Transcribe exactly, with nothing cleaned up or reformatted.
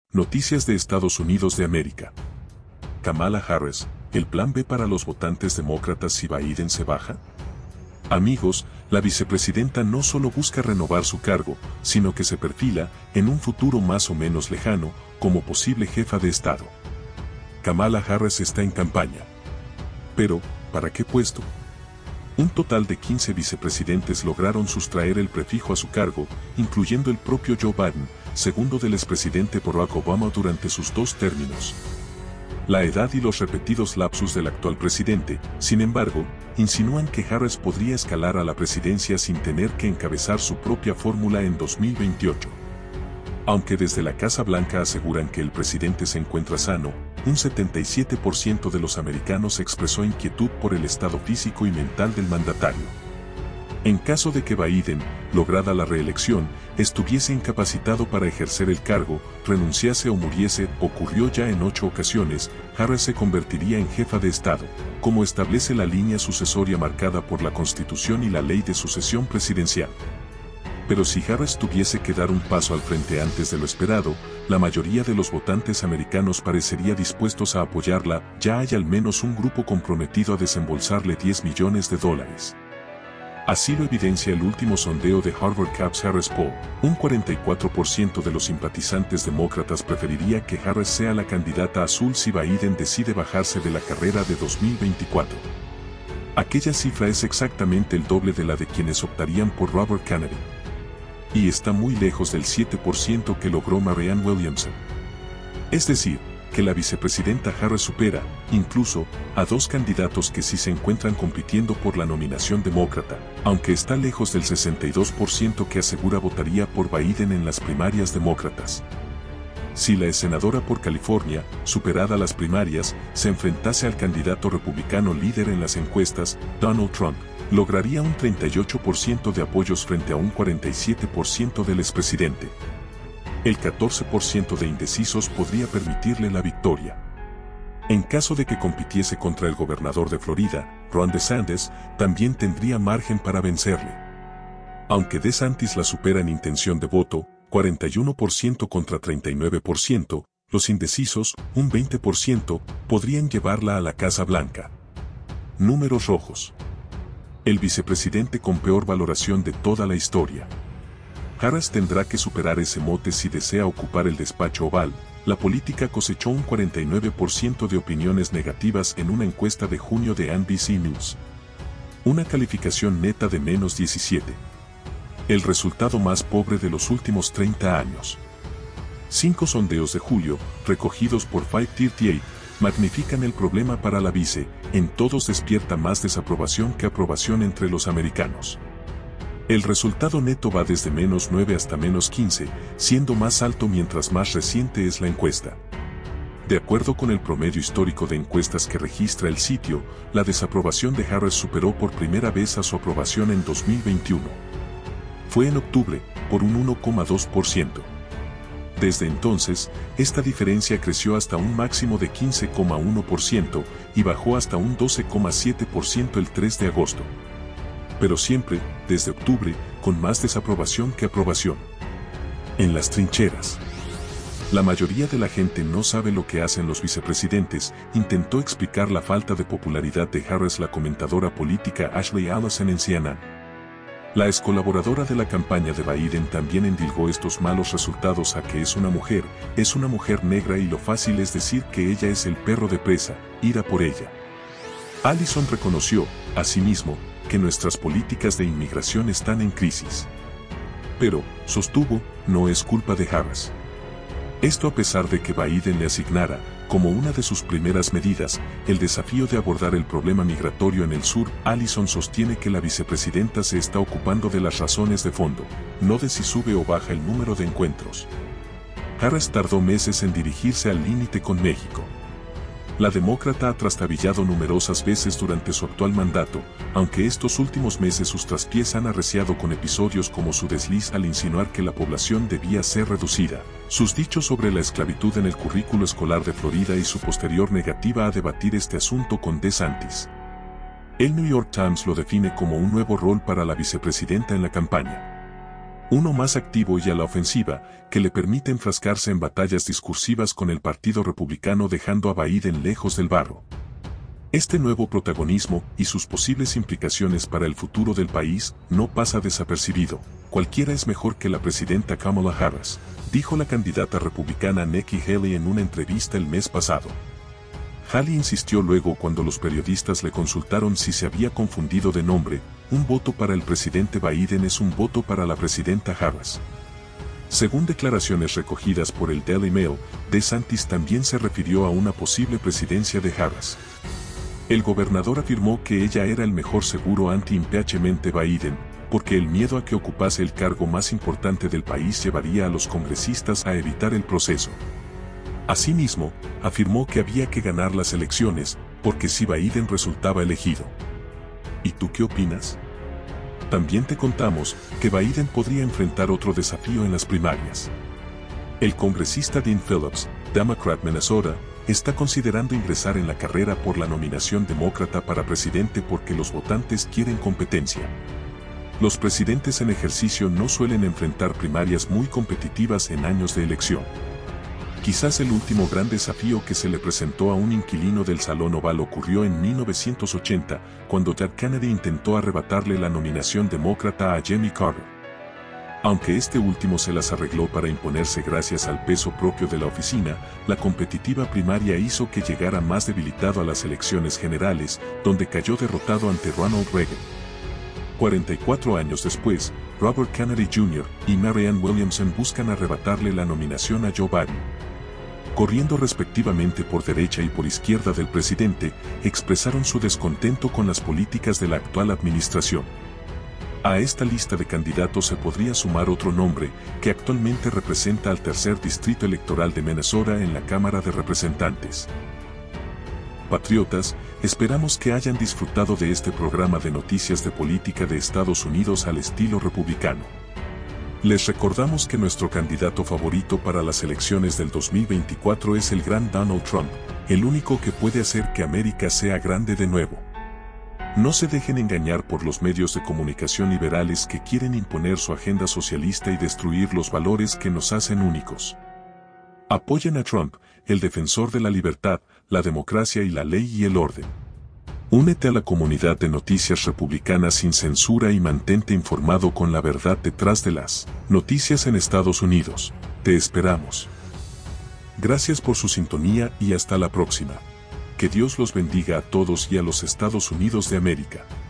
Noticias de Estados Unidos de América. Kamala Harris, ¿el plan B para los votantes demócratas si Biden se baja? Amigos, la vicepresidenta no solo busca renovar su cargo, sino que se perfila, en un futuro más o menos lejano, como posible jefa de Estado. Kamala Harris está en campaña. Pero, ¿para qué puesto? Un total de quince vicepresidentes lograron sustraer el prefijo a su cargo, incluyendo el propio Joe Biden, segundo del expresidente Barack Obama durante sus dos términos. La edad y los repetidos lapsus del actual presidente, sin embargo, insinúan que Harris podría escalar a la presidencia sin tener que encabezar su propia fórmula en dos mil veintiocho. Aunque desde la Casa Blanca aseguran que el presidente se encuentra sano, un setenta y siete por ciento de los americanos expresó inquietud por el estado físico y mental del mandatario. En caso de que Biden, lograda la reelección, estuviese incapacitado para ejercer el cargo, renunciase o muriese, ocurrió ya en ocho ocasiones, Harris se convertiría en jefa de Estado, como establece la línea sucesoria marcada por la Constitución y la Ley de Sucesión Presidencial. Pero si Harris tuviese que dar un paso al frente antes de lo esperado, la mayoría de los votantes americanos parecería dispuestos a apoyarla, ya hay al menos un grupo comprometido a desembolsarle diez millones de dólares. Así lo evidencia el último sondeo de Harvard Caps Harris Poll. Un cuarenta y cuatro por ciento de los simpatizantes demócratas preferiría que Harris sea la candidata azul si Biden decide bajarse de la carrera de dos mil veinticuatro. Aquella cifra es exactamente el doble de la de quienes optarían por Robert Kennedy. Y está muy lejos del siete por ciento que logró Marianne Williamson. Es decir, que la vicepresidenta Harris supera, incluso, a dos candidatos que sí se encuentran compitiendo por la nominación demócrata, aunque está lejos del sesenta y dos por ciento que asegura votaría por Biden en las primarias demócratas. Si la senadora por California, superada las primarias, se enfrentase al candidato republicano líder en las encuestas, Donald Trump, lograría un treinta y ocho por ciento de apoyos frente a un cuarenta y siete por ciento del expresidente. El catorce por ciento de indecisos podría permitirle la victoria. En caso de que compitiese contra el gobernador de Florida, Ron DeSantis, también tendría margen para vencerle. Aunque DeSantis la supera en intención de voto, cuarenta y uno por ciento contra treinta y nueve por ciento, los indecisos, un veinte por ciento, podrían llevarla a la Casa Blanca. Números rojos. El vicepresidente con peor valoración de toda la historia. Harris tendrá que superar ese mote si desea ocupar el despacho oval. La política cosechó un cuarenta y nueve por ciento de opiniones negativas en una encuesta de junio de N B C News. Una calificación neta de menos diecisiete. El resultado más pobre de los últimos treinta años. Cinco sondeos de julio, recogidos por quinientos treinta y ocho, magnifican el problema para la vice, en todos despierta más desaprobación que aprobación entre los americanos. El resultado neto va desde menos nueve hasta menos quince, siendo más alto mientras más reciente es la encuesta. De acuerdo con el promedio histórico de encuestas que registra el sitio, la desaprobación de Harris superó por primera vez a su aprobación en dos mil veintiuno. Fue en octubre, por un uno coma dos por ciento. Desde entonces, esta diferencia creció hasta un máximo de quince coma uno por ciento y bajó hasta un doce coma siete por ciento el tres de agosto. Pero siempre, desde octubre, con más desaprobación que aprobación. En las trincheras. La mayoría de la gente no sabe lo que hacen los vicepresidentes, intentó explicar la falta de popularidad de Harris la comentadora política Ashley Allison en C N N. La ex colaboradora de la campaña de Biden también endilgó estos malos resultados a que es una mujer, es una mujer negra y lo fácil es decir que ella es el perro de presa, ir a por ella. Allison reconoció, asimismo, que nuestras políticas de inmigración están en crisis. Pero, sostuvo, no es culpa de Harris. Esto a pesar de que Biden le asignara, como una de sus primeras medidas, el desafío de abordar el problema migratorio en el sur. Allison sostiene que la vicepresidenta se está ocupando de las razones de fondo, no de si sube o baja el número de encuentros. Harris tardó meses en dirigirse al límite con México. La demócrata ha trastabillado numerosas veces durante su actual mandato, aunque estos últimos meses sus traspiés han arreciado con episodios como su desliz al insinuar que la población debía ser reducida, sus dichos sobre la esclavitud en el currículo escolar de Florida y su posterior negativa a debatir este asunto con DeSantis. El New York Times lo define como un nuevo rol para la vicepresidenta en la campaña. Uno más activo y a la ofensiva, que le permite enfrascarse en batallas discursivas con el Partido Republicano dejando a Biden lejos del barro. Este nuevo protagonismo y sus posibles implicaciones para el futuro del país no pasa desapercibido. Cualquiera es mejor que la presidenta Kamala Harris, dijo la candidata republicana Nikki Haley en una entrevista el mes pasado. Haley insistió luego cuando los periodistas le consultaron si se había confundido de nombre: un voto para el presidente Biden es un voto para la presidenta Harris. Según declaraciones recogidas por el Daily Mail, DeSantis también se refirió a una posible presidencia de Harris. El gobernador afirmó que ella era el mejor seguro anti-impeachment de Biden, porque el miedo a que ocupase el cargo más importante del país llevaría a los congresistas a evitar el proceso. Asimismo, afirmó que había que ganar las elecciones, porque si Biden resultaba elegido. ¿Y tú qué opinas? También te contamos que Biden podría enfrentar otro desafío en las primarias. El congresista Dean Phillips, Democrat Minnesota, está considerando ingresar en la carrera por la nominación demócrata para presidente porque los votantes quieren competencia. Los presidentes en ejercicio no suelen enfrentar primarias muy competitivas en años de elección. Quizás el último gran desafío que se le presentó a un inquilino del Salón Oval ocurrió en mil novecientos ochenta, cuando Ted Kennedy intentó arrebatarle la nominación demócrata a Jimmy Carter. Aunque este último se las arregló para imponerse gracias al peso propio de la oficina, la competitiva primaria hizo que llegara más debilitado a las elecciones generales, donde cayó derrotado ante Ronald Reagan. cuarenta y cuatro años después, Robert Kennedy junior y Marianne Williamson buscan arrebatarle la nominación a Joe Biden. Corriendo respectivamente por derecha y por izquierda del presidente, expresaron su descontento con las políticas de la actual administración. A esta lista de candidatos se podría sumar otro nombre, que actualmente representa al tercer distrito electoral de Minnesota en la Cámara de Representantes. Patriotas, esperamos que hayan disfrutado de este programa de noticias de política de Estados Unidos al estilo republicano. Les recordamos que nuestro candidato favorito para las elecciones del dos mil veinticuatro es el gran Donald Trump, el único que puede hacer que América sea grande de nuevo. No se dejen engañar por los medios de comunicación liberales que quieren imponer su agenda socialista y destruir los valores que nos hacen únicos. Apoyen a Trump, el defensor de la libertad, la democracia y la ley y el orden. Únete a la comunidad de noticias republicanas sin censura y mantente informado con la verdad detrás de las noticias en Estados Unidos. Te esperamos. Gracias por su sintonía y hasta la próxima. Que Dios los bendiga a todos y a los Estados Unidos de América.